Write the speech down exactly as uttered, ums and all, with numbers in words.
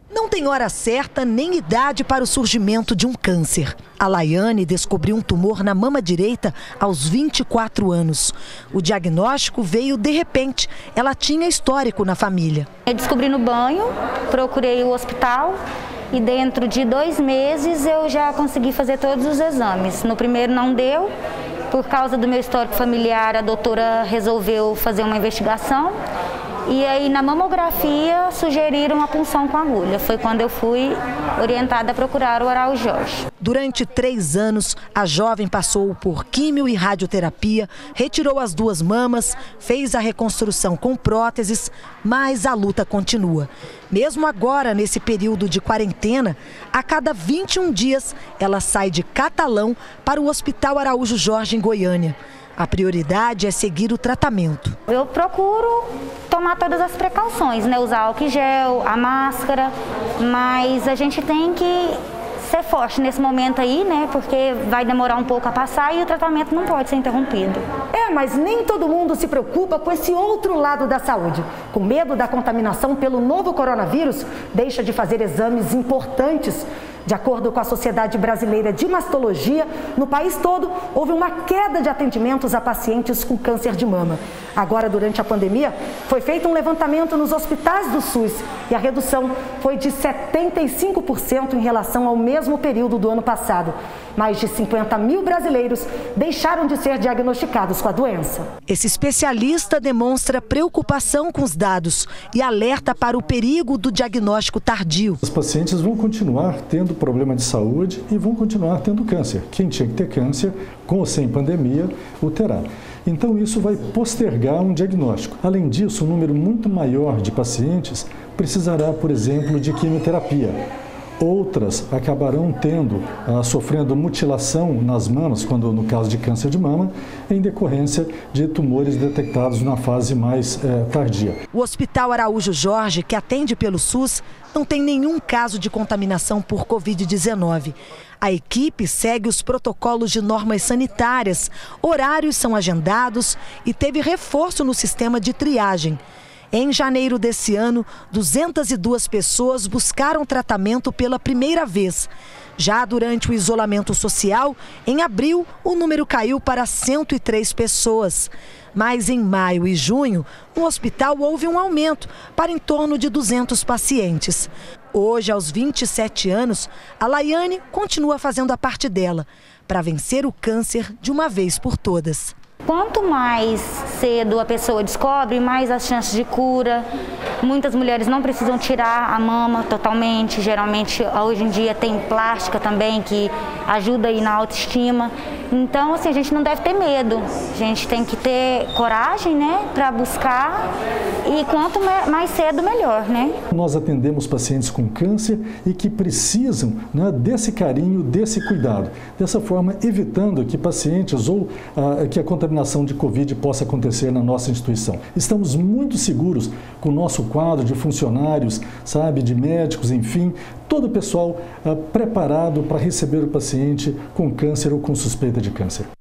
Não tem hora certa nem idade para o surgimento de um câncer. A Laiane descobriu um tumor na mama direita aos vinte e quatro anos. O diagnóstico veio de repente. Ela tinha histórico na família. Eu descobri no banho, procurei o hospital e dentro de dois meses eu já consegui fazer todos os exames. No primeiro não deu, por causa do meu histórico familiar, a doutora resolveu fazer uma investigação. E aí, na mamografia, sugeriram a punção com agulha. Foi quando eu fui orientada a procurar o Araújo Jorge. Durante três anos, a jovem passou por químio e radioterapia, retirou as duas mamas, fez a reconstrução com próteses, mas a luta continua. Mesmo agora, nesse período de quarentena, a cada vinte e um dias, ela sai de Catalão para o Hospital Araújo Jorge, em Goiânia. A prioridade é seguir o tratamento. Eu procuro tomar todas as precauções, né? Usar álcool em gel, a máscara, mas a gente tem que ser forte nesse momento aí, né? Porque vai demorar um pouco a passar e o tratamento não pode ser interrompido. É, mas nem todo mundo se preocupa com esse outro lado da saúde. Com medo da contaminação pelo novo coronavírus, deixa de fazer exames importantes. De acordo com a Sociedade Brasileira de Mastologia, no país todo houve uma queda de atendimentos a pacientes com câncer de mama. Agora, durante a pandemia, foi feito um levantamento nos hospitais do SUS e a redução foi de setenta e cinco por cento em relação ao mesmo período do ano passado. Mais de cinquenta mil brasileiros deixaram de ser diagnosticados com a doença. Esse especialista demonstra preocupação com os dados e alerta para o perigo do diagnóstico tardio. Os pacientes vão continuar tendo problema de saúde e vão continuar tendo câncer. Quem tinha que ter câncer, com ou sem pandemia, o terá. Então isso vai postergar um diagnóstico. Além disso, um número muito maior de pacientes precisará, por exemplo, de quimioterapia. Outras acabarão tendo, ah, sofrendo mutilação nas mamas, quando no caso de câncer de mama, em decorrência de tumores detectados na fase mais eh, tardia. O Hospital Araújo Jorge, que atende pelo SUS, não tem nenhum caso de contaminação por covid dezenove. A equipe segue os protocolos de normas sanitárias, horários são agendados e teve reforço no sistema de triagem. Em janeiro desse ano, duzentas e duas pessoas buscaram tratamento pela primeira vez. Já durante o isolamento social, em abril, o número caiu para cento e três pessoas. Mas em maio e junho, no hospital houve um aumento para em torno de duzentos pacientes. Hoje, aos vinte e sete anos, a Laiane continua fazendo a parte dela para vencer o câncer de uma vez por todas. Quanto mais cedo a pessoa descobre, mais as chances de cura. Muitas mulheres não precisam tirar a mama totalmente. Geralmente, hoje em dia, tem plástica também que ajuda aí na autoestima. Então, assim, a gente não deve ter medo. A gente tem que ter coragem, né, para buscar. E quanto mais cedo, melhor, né? Nós atendemos pacientes com câncer e que precisam, né, desse carinho, desse cuidado. Dessa forma, evitando que pacientes ou ah, que a contaminação de Covid possa acontecer na nossa instituição. Estamos muito seguros com o nosso quadro de funcionários, sabe, de médicos, enfim, todo o pessoal ah, preparado para receber o paciente com câncer ou com suspeita de câncer.